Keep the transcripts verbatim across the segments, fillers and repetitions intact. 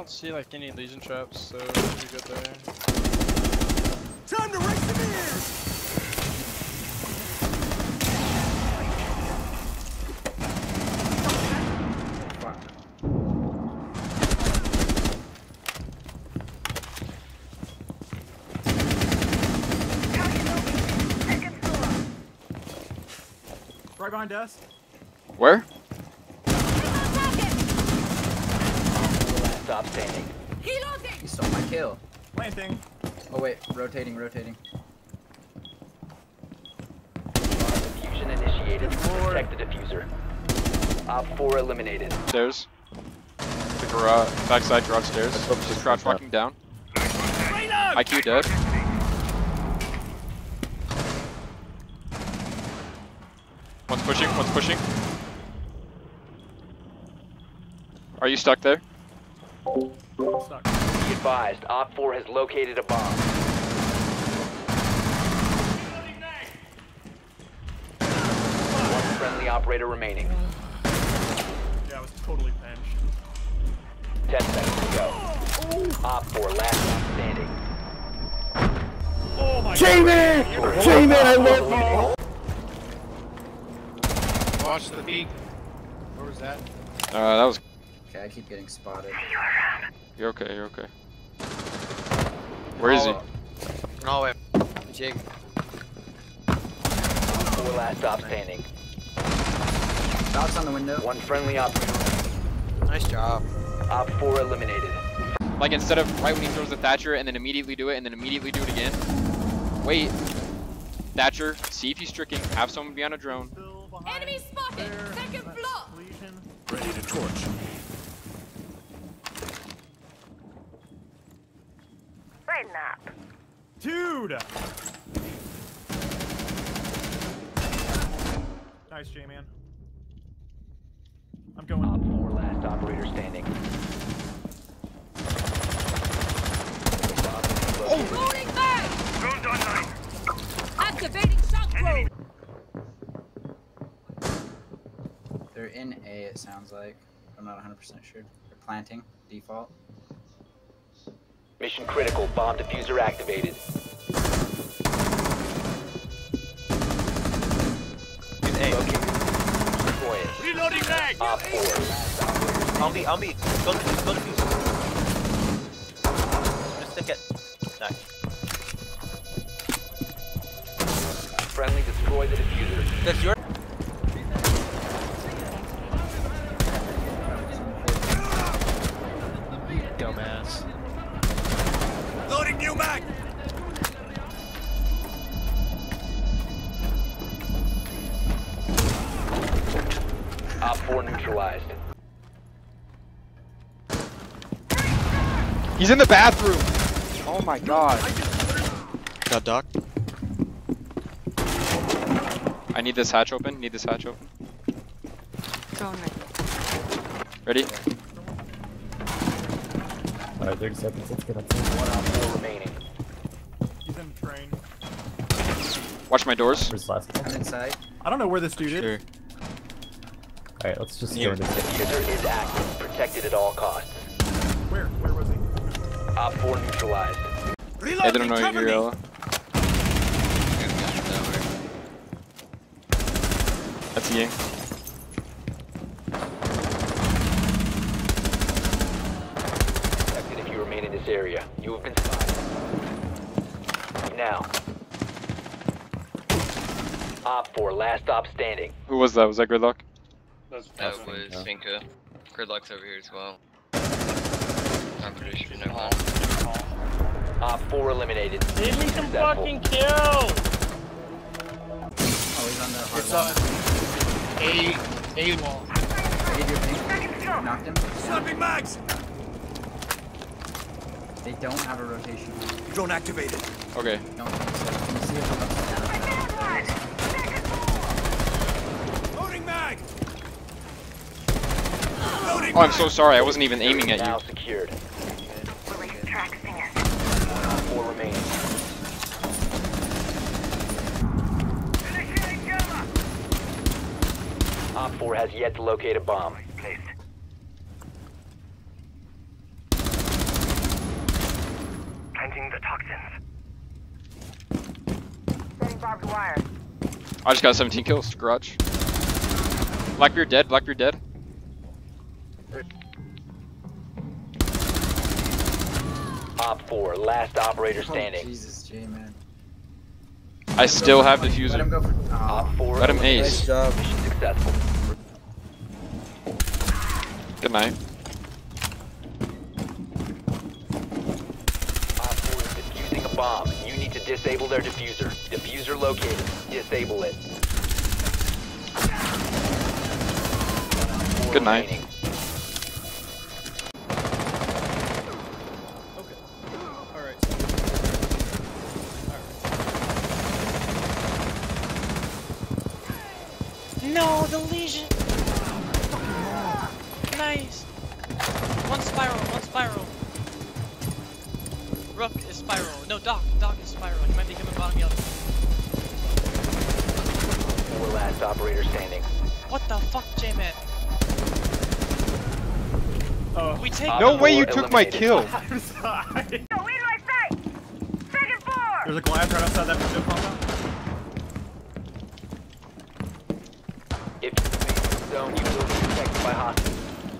don't see like any lesion traps, so we should be good there. Time to race the ears! Right behind us. Where? Stop standing. You stole my kill. Planting. Oh wait, rotating, rotating. Diffusion initiated. Protect the diffuser. Op four eliminated. Stairs. The garage, backside garage stairs. Just crouch walking down. I Q dead. One's pushing, one's pushing. Are you stuck there? Stuck. Be advised, Op four has located a bomb. One friendly operator remaining. Yeah, I was totally pinched. Ten seconds to go. Op four last one standing. Oh my Jamie! God. Jamie, I love you! Watch the peak. Where was that? Uh, that was. Okay, I keep getting spotted. You're okay, you're okay. Where is he? No way. Jig. Four last stop standing. Dots on the window. One friendly operator. Nice job. Op four eliminated. Like instead of right when he throws the Thatcher and then immediately do it and then immediately do it again. Wait. Thatcher, see if he's tricking. Have someone be on a drone. Enemy spotted! There. Second floor! Lesion. Ready to torch. Brighten up. Dude! Nice, J-Man. I'm going. Op four last operator standing. Loading back! Drone's online. Activating shock probe! They're in A, it sounds like. I'm not one hundred percent sure. They're planting, default. Mission critical. Bomb diffuser activated. Locate. Deploy it. Reloading mag! Op four last operator. On me, on me. Go to fuse, go to fuse. Just stick it. Nice. Friendly destroy the diffuser. That's your. Dumbass. Loading new mag! Op four neutralized. He's in the bathroom! Oh my god. Got Doc. I need this hatch open, need this hatch open. Drone ready. Ready? Alright, thirty-seven, let's get up. One op four remaining. He's in the train. Watch my doors. Where's the last one? I'm inside. I don't know where this dude is. Sure. Alright, let's just Here. go into Diffuser is active. Protected at all costs. Where? Where was he? Op four neutralized. Hey, they don't know you're yellow. That's Ying. Protected if you remain in this area. You have been spotted. Now. Op four, last stop standing. Who was that? Was that Gridlock? That was Finka. Gridlock's over here as well. I'm pretty sure no one. Op four eliminated. Give me some Successful. fucking kills! Oh, he's on the hard It's wall. on A, A wall. I gave you a ping. Knocked him. Slapping mags! They don't have a rotation. Drone activated. Okay. Don't think so. Can you see if I'm upside down? Loading mag! Loading Oh, I'm so sorry. I wasn't even aiming at Now you. secured. Op four remaining. Op four has yet to locate a bomb. barbed wire. I just got seventeen kills. Garage. Blackbeard dead. Blackbeard dead. Op four, last operator standing. Oh, Jesus, J-Man. I still have Let him diffuser. go for. Oh. Op four, Let him eliminated. ace. job. Mission successful. Good night. Op four is defusing a bomb. You need to disable their diffuser. Diffuser located. Disable it. Four Good night. remaining. No, the Legion! Nice! One spiral, one spiral. Rook is spiral. No, Doc. Doc is spiral. He might be coming bottom yellow. Four last operator standing. What the fuck, J-Man? Oh. We take Op No four way you took my eliminated. kill. I'm sorry. Yo, in my sight! Second floor! There's a Goliath right outside that window compound. If you leave the zone, you will be detected by hostiles.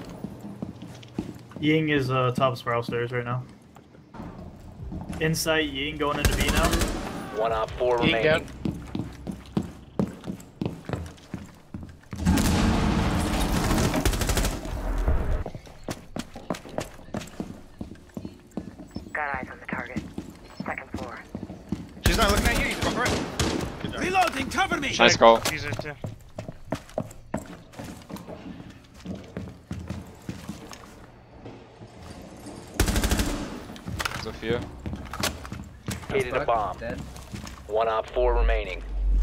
Ying is uh, top spiral stairs right now. Insight, Ying going into B now. One op four Ying remaining. down. Got eyes on the target. Second floor. She's not looking at you. He's going for it. Good job. Reloading, cover me! Nice call. She's it too. Sophia. Located a bomb. Dead. One op four remaining.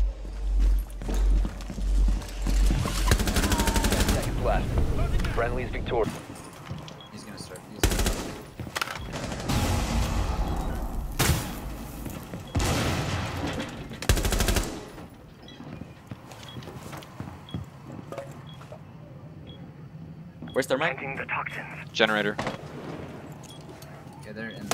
Ten seconds left. Friendly's victorious. He's gonna start. He's gonna start. Where's their mic? The toxins. Generator. Yeah, they're in.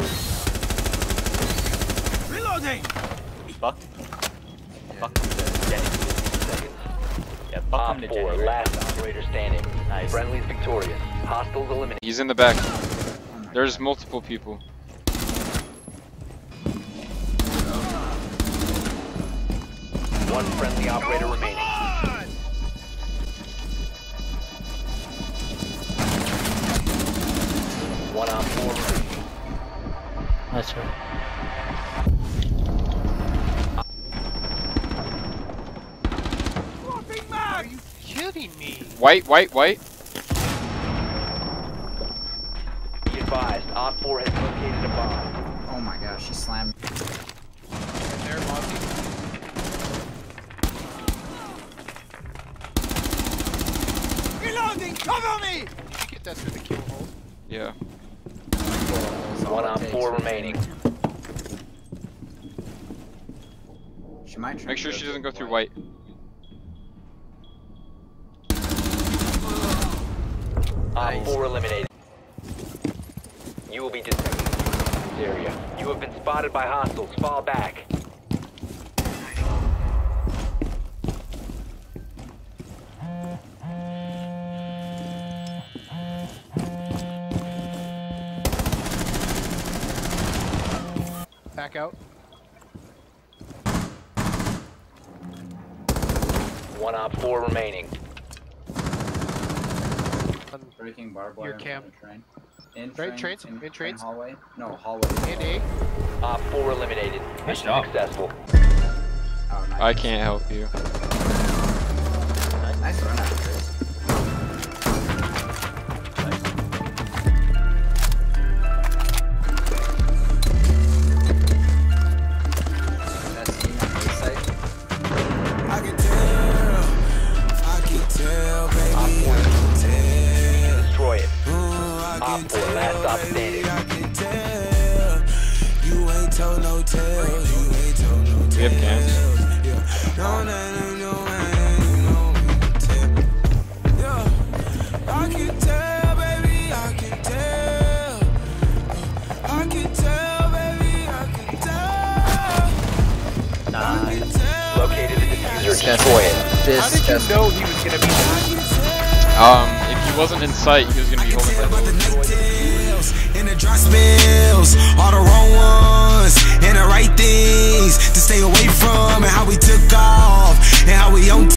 Reloading! Buck? Yeah, Fuck. Ten seconds. Yeah, buck Op him to four, generator. last operator standing. Nice. Friendly's victorious. Hostiles eliminated. He's in the back. oh my There's God. multiple people. One friendly operator remaining. One op four remaining. That's right. Swapping mag! Kidding me. White, white, white. Be advised, op four has located a bomb. Oh my gosh, she slammed. There, Monty. Reloading, cover me! You should get that through the kill hole. Yeah. That's all One it op takes four for remaining. She might try Make to sure go she doesn't through go through white. white. Op four eliminated. You will be detected in this area. You have been spotted by hostiles. Fall back. Back out. One op four remaining. Breaking barbed wire Your in camp. front of train. In Train, train, trains, in, in in trains. hallway. No, hallway. In A. Op four eliminated. Mission job. successful. Oh, nice. I can't help you. Nice run out, Chris. That's you on the side. I can tell, I can tell, baby, Op four. I can tell. Destroy it. Mm, I Op can four, last tell, stop baby, standing. I can tell. You ain't told no tales, you ain't told no tales. We have cams. Yeah. No, no, no, no, man, no, tell. Yeah. I can tell, baby, I can tell. I can tell, baby, I can tell. I can Nice. tell. Disgusting. Destroy it. How did you Disgusting. know he was gonna be there? Um, if he wasn't in sight, he was gonna be holding that. In the dry spills, all the wrong ones, and the right things to stay away from, and how we took off, and how we on